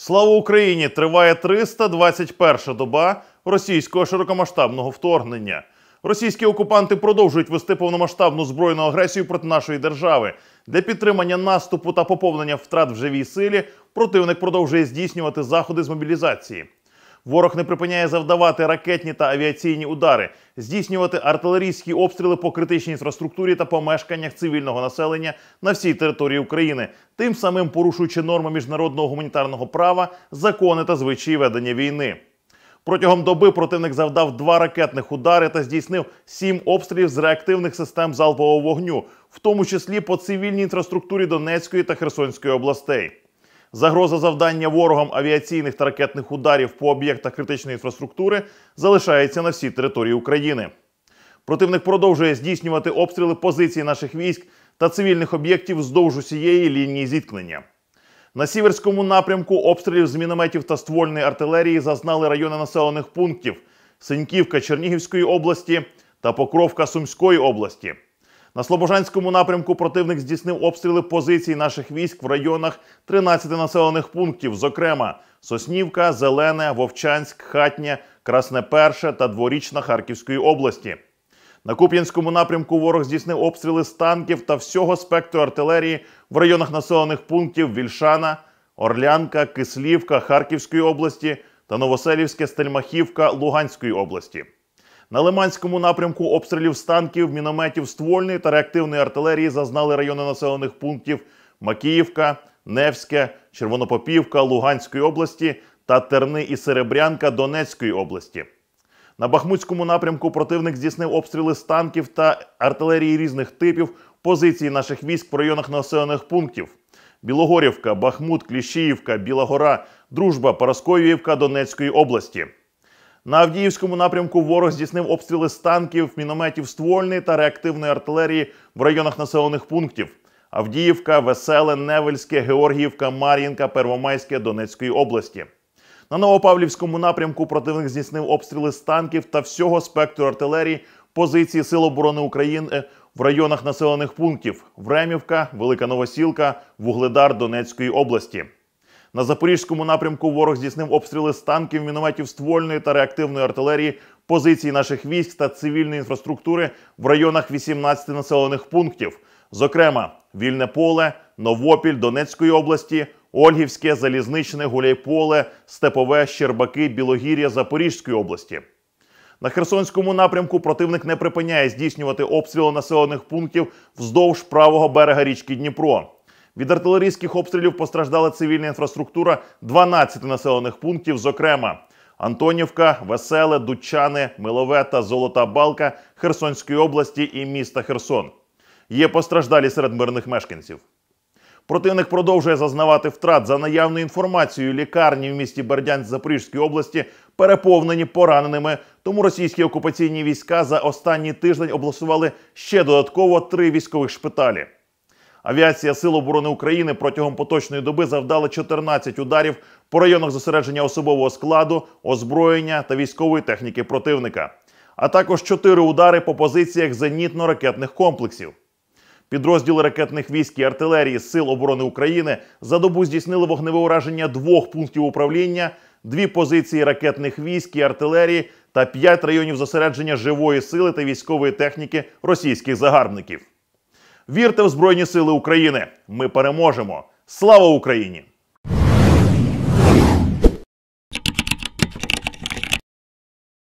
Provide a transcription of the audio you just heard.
Слава Україні! Триває 321-ша доба російського широкомасштабного вторгнення. Російські окупанти продовжують вести повномасштабну збройну агресію проти нашої держави. Для підтримання наступу та поповнення втрат в живій силі противник продовжує здійснювати заходи з мобілізації. Ворог не припиняє завдавати ракетні та авіаційні удари, здійснювати артилерійські обстріли по критичній інфраструктурі та помешканнях цивільного населення на всій території України, тим самим порушуючи норми міжнародного гуманітарного права, закони та звичаї ведення війни. Протягом доби противник завдав 2 ракетних удари та здійснив 7 обстрілів з реактивних систем залпового вогню, в тому числі по цивільній інфраструктурі Донецької та Херсонської областей. Загроза завдання ворогам авіаційних та ракетних ударів по об'єктах критичної інфраструктури залишається на всій території України. Противник продовжує здійснювати обстріли позицій наших військ та цивільних об'єктів вздовж усієї лінії зіткнення. На Сіверському напрямку обстрілів з мінометів та ствольної артилерії зазнали райони населених пунктів Синьківка Чернігівської області та Покровка Сумської області. На Слобожанському напрямку противник здійснив обстріли позицій наших військ в районах 13 населених пунктів, зокрема Соснівка, Зелене, Вовчанськ, Хатнє, Красне Перше та Дворічна Харківської області. На Куп'янському напрямку ворог здійснив обстріли з танків та всього спектру артилерії в районах населених пунктів Вільшана, Орлянка, Кислівка Харківської області та Новоселівське, Стельмахівка Луганської області. На Лиманському напрямку обстрілів з танків, мінометів, ствольної та реактивної артилерії зазнали райони населених пунктів Макіївка, Невське, Червонопопівка Луганської області та Терни і Серебрянка Донецької області. На Бахмутському напрямку противник здійснив обстріли з танків та артилерії різних типів позицій наших військ в районах населених пунктів Білогорівка, Бахмут, Кліщіївка, Біла Гора, Дружба, Парасковіївка Донецької області. На Авдіївському напрямку ворог здійснив обстріли з танків, мінометів ствольної та реактивної артилерії в районах населених пунктів Авдіївка, Веселе, Невельське, Георгіївка, Мар'їнка, Первомайське Донецької області. На Новопавлівському напрямку противник здійснив обстріли з танків та всього спектру артилерії позиції Сил оборони України в районах населених пунктів Времівка, Велика Новосілка, Вугледар Донецької області. На Запорізькому напрямку ворог здійснив обстріли з танків, мінометів ствольної та реактивної артилерії позицій наших військ та цивільної інфраструктури в районах 18 населених пунктів, зокрема Вільне Поле, Новопіль Донецької області, Ольгівське, Залізничне, Гуляйполе, Степове, Щербаки, Білогір'я Запорізької області. На Херсонському напрямку противник не припиняє здійснювати обстріли населених пунктів вздовж правого берега річки Дніпро. Від артилерійських обстрілів постраждала цивільна інфраструктура 12 населених пунктів, зокрема Антонівка, Веселе, Дудчани, Милове та Золота Балка Херсонської області і міста Херсон. Є постраждалі серед мирних мешканців. Противник продовжує зазнавати втрат. За наявною інформацією, лікарні в місті Бердянськ Запорізької області переповнені пораненими, тому російські окупаційні війська за останній тиждень облаштували ще додатково 3 військових шпиталі. Авіація Сил оборони України протягом поточної доби завдала 14 ударів по районах зосередження особового складу, озброєння та військової техніки противника, а також 4 удари по позиціях зенітно-ракетних комплексів. Підрозділи ракетних військ і артилерії Сил оборони України за добу здійснили вогневе ураження 2 пунктів управління, 2 позиції ракетних військ і артилерії та 5 районів зосередження живої сили та військової техніки російських загарбників. Вірте в Збройні Сили України! Ми переможемо! Слава Україні!